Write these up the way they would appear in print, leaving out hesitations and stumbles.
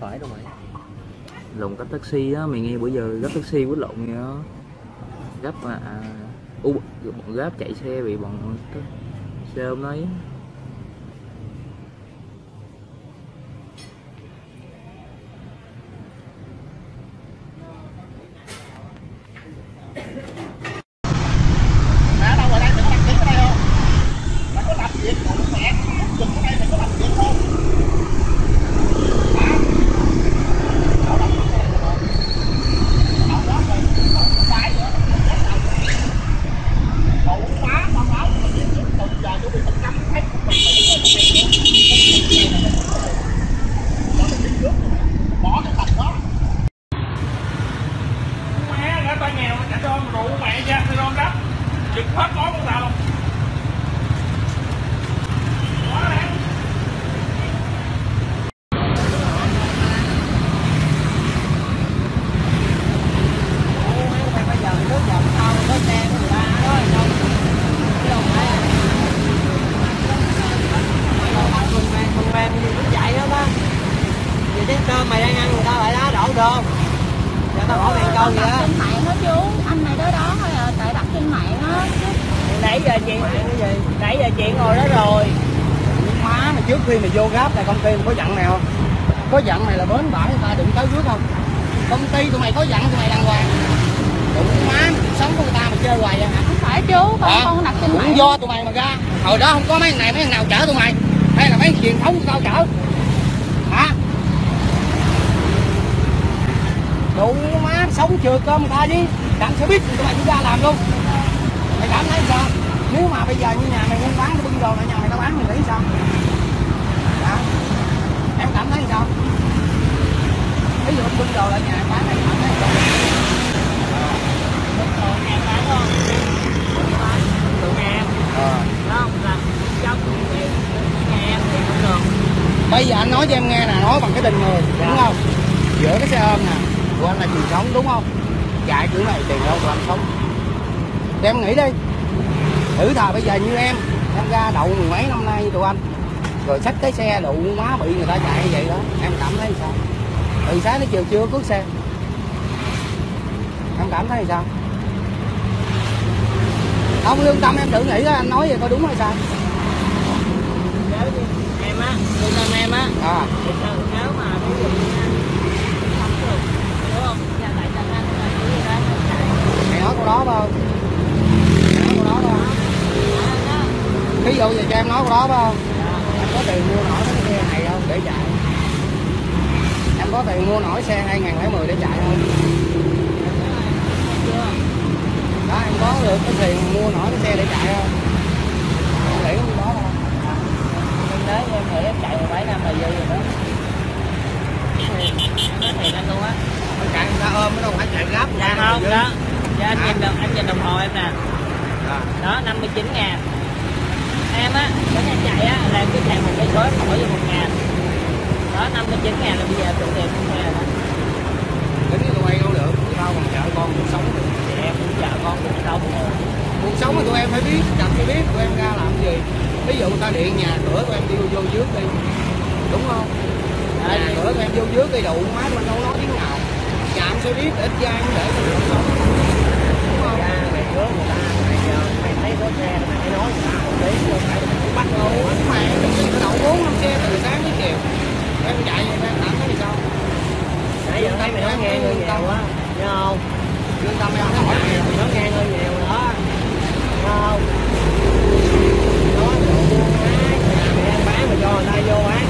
phải đâu mày. Lộn gấp taxi á, mày nghe bữa giờ gấp taxi quýt lộn vậy đó. Gấp mà bọn Grab chạy xe bị bọn xe hôm đấy. Mày đang ăn người ta lại đá đổ đơm. Giờ tao hỏi mày câu gì á? Trên mạng đó chú, anh này tới đó thôi à, tại đặt trên mạng á. Nãy giờ chị ngồi đó rồi. Má mày trước khi mày vô Grab này công ty mày có dặn mày không? Có dặn mày là bến bãi người ta đừng tới trước không? Công ty tụi mày có dặn tụi mày đàng hoàng. Đụng má mày sống của người ta mà chơi hoài vậy hả? Không phải chú, con đặt trên mạng. Cũng do tụi mày mà ra. Hồi đó không có mấy thằng này, mấy thằng nào chở tụi mày? Hay là mấy thằng truyền thống của tao chở? Hả? Đủ má sống chưa cơm người ta chứ. Đặng sẽ biết tụi mày đi ra làm luôn. Mày cảm thấy sao? Nếu mà bây giờ như nhà mày muốn bán cái bưng đồ lại nhà mày tao bán mày nghĩ sao? Hả? Em cảm thấy sao? Ví dụ bưng đồ lại nhà em bán này cảm thấy sao? Bưng đồ em bán không? Tụi em. Không, là trong nhà em thì không được. Bây giờ anh nói cho em nghe nè, nói bằng cái tình người, đúng không? Giữa cái xe ôm nè, của anh là truyền thống đúng không? Chạy kiểu này tiền đâu tụi anh sống. Thì em nghĩ đi, thử thà bây giờ như em ra đậu mười mấy năm nay tụi anh, rồi xách cái xe đụ má bị người ta chạy như vậy đó, em cảm thấy sao? Từ sáng đến chiều chưa cướp xe, em cảm thấy sao? Không lương tâm em tự nghĩ đó, anh nói vậy coi đúng hay sao? Nếu như em á, lương tâm em á, nếu mà ví dụ như không được, đúng không? Dạ, tại sao anh là cái gì đó mày nói câu đó không? Mày nói câu đó không? Ví dụ giờ cho em nói câu đó phải không? Em có tiền mua nổi cái xe này không để chạy? Em có tiền mua nổi xe 2010 để chạy không? Đó, em có được cái tiền mua nổi cái xe để chạy không? Em nghĩ cái đó không? Em đấy em nghĩ em chạy 17 năm là dư rồi đó. Nói thiệt anh luôn á. Chạy người ta ôm nó đâu phải chạy Grab. Dạ không, đó. Dạ, anh nhìn đồng hồ em nè. Đó, 59.000. Em á, nếu em chạy á, là cái chạy 1 cây số mỗi cho 1.000. Đó, 59.000 là bây giờ tụi em không nghe đó. Tính cái tụi bay đâu được, tao còn chợ con cuộc sống. Thì em cũng chợ con cuộc sống. Cuộc sống thì tụi em phải biết, chặt phải biết tụi em ra làm gì. Ví dụ ta điện nhà cửa tụi em đi vô trước đi. Đúng không? Nhà cửa tụi em vô trước đi đủ má mình đâu nói tiếng nào. Chạm xe biết ít ra em để cho cuộc sống. Đúng không? Mày trước người ta, mày giờ mày thấy có xe mày phải nói người ta không biết đâu phải bắt đâu mày nó đậu 4-5 xe từ sáng đến chiều. Em chạy em cảm thấy gì sao? Nãy giờ thấy mày nói nghe người nhiều quá, nhớ không? Lương tâm em hỏi mày mày nói nghe người nhiều rồi đó. Nhớ không? Nói đồ buôn ái, mày ăn bán mà cho người ta vô án.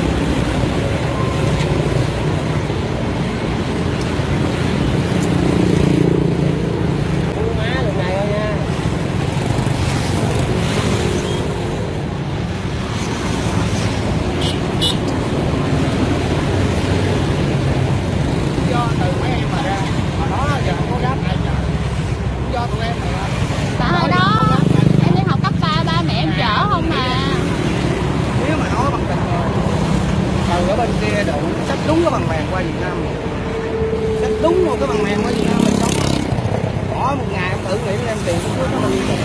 Ở bên kia đủ xách đúng cái bằng vàng qua Việt Nam, xách đúng một cái bằng vàng qua Việt Nam mình sống. Mỗi một ngày em tự nghĩ em tiền của nó bao nhiêu tiền,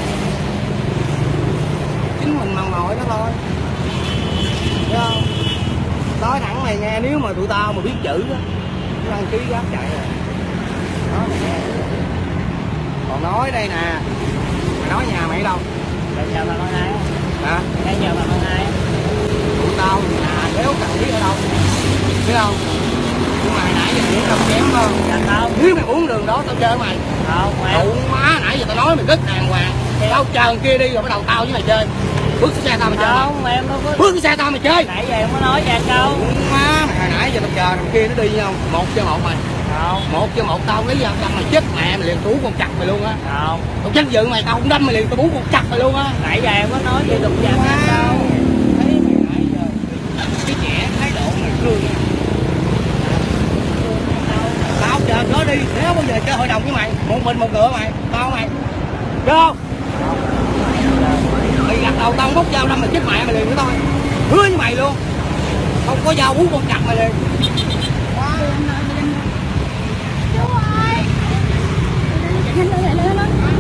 chính mình mong mỏi nó thôi, thấy không? nói thẳng mày nghe, nếu mà tụi tao mà biết chữ á, đăng ký gáp chạy rồi. Đó mày nghe. Còn nói đây nè, mày nói nhà mày ở đâu? Bây giờ bà con ai? Hả? Bây giờ bà con ai? Tụi tao nhà nếu cần biết ở đâu, biết không? Nhưng mà hồi nãy giờ mày uống đâu chém không? Dạ không. Nếu mày uống đường đó tao chơi mày. Không, Tụ má nãy giờ tao nói mày rất đàng hoàng. Tao chờ thằng kia đi rồi bắt đầu tao với mày chơi. Bước cái xe tao mày chơi. Không, em đâu có. Bước cái xe tao mày chơi. Nãy giờ em có nói cho câu. Má mày hồi nãy giờ tao chờ thằng kia nó đi nhau. 1-1 mày. Không. 1-1 tao lấy dao đâm mày chết mẹ mày liền, tao con chặt mày luôn á. Không. Tao danh dự mày tao không đâm mày liền, tao con chặt mày luôn á. Nãy giờ em có nói gì đụng chạm em đâu. Thấy mày nãy giờ cái trẻ thái độ mày cương. Tao chờ nó đi, nếu bao giờ chơi hội đồng với mày, một mình một ngựa mày, tao mày. Vô. Mày gạt đầu tao bốc dao đâm mày chết mẹ mày liền với tao. Hứa với mày luôn. Không có dao uống con chặt mày liền. Chú ơi. Chạy lên.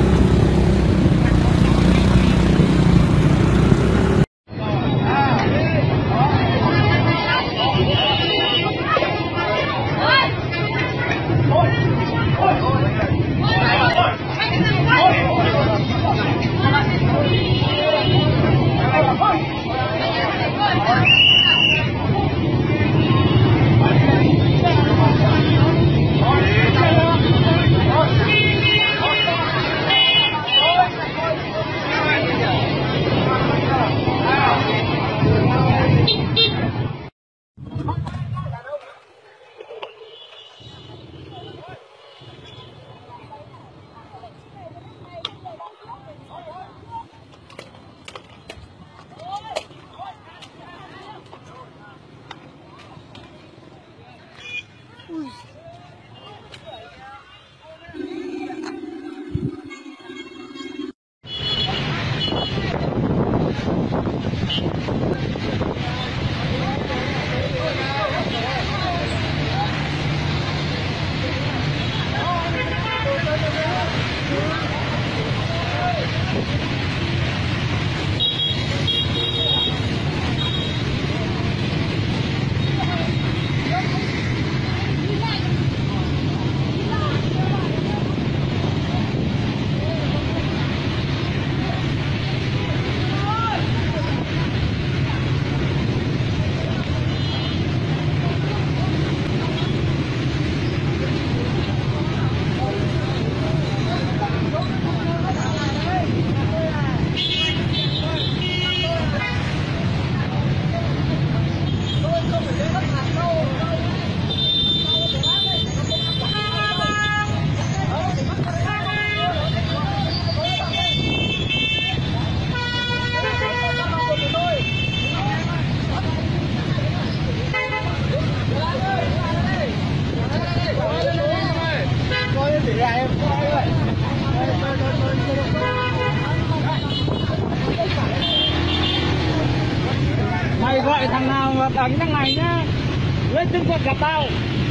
Mày gọi thằng nào mà đánh thằng này nhá, lên chân Phật gặp tao.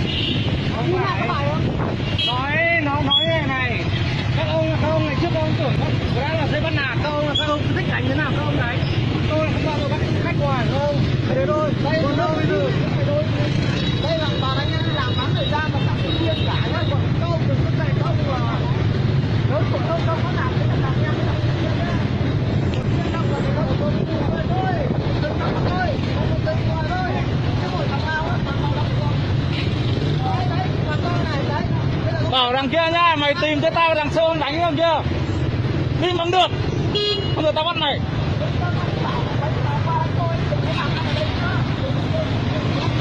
Nói này, các ông ngày trước các ông tưởng có đang là dây bắt nạt, các ông thích đánh thế nào các ông đánh. Tôi là không bao giờ bắt khách ngoài không. Thế thôi, đây còn đâu bây giờ. Đây là toàn anh em đi làm bán thời gian mà cả tự nhiên cả nhá, còn các ông đừng có dạy các ông là nếu của ông đâu có làm cái làm em cái làm tự nhiên nhá. Không còn thì không có tôi thôi, đừng có thôi, không có tôi thôi. Cái buổi thằng nào á, thằng nào đọc con. Đấy, thằng con này đấy. Bảo đằng kia nha, mày tìm cho tao đằng sau đánh không chưa? Tìm bằng được. Không được tao bắt mày.